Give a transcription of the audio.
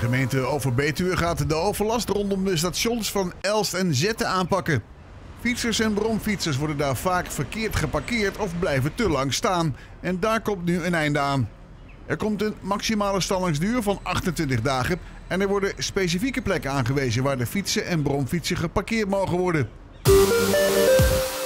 gemeente Overbetuwe gaat de overlast rondom de stations van Elst en Zetten aanpakken. Fietsers en bromfietsers worden daar vaak verkeerd geparkeerd of blijven te lang staan. En daar komt nu een einde aan. Er komt een maximale stallingsduur van 28 dagen en er worden specifieke plekken aangewezen waar de fietsen en bromfietsen geparkeerd mogen worden.